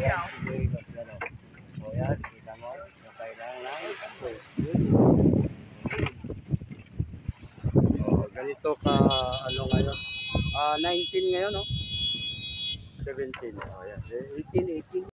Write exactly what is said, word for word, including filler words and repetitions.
Ayan, sige, ano. O yan, kita mo. Kailangan lang. O, ganito ka, ano ngayon. Ah, nineteen ngayon, no? seventeen. O yan, eighteen, eighteen.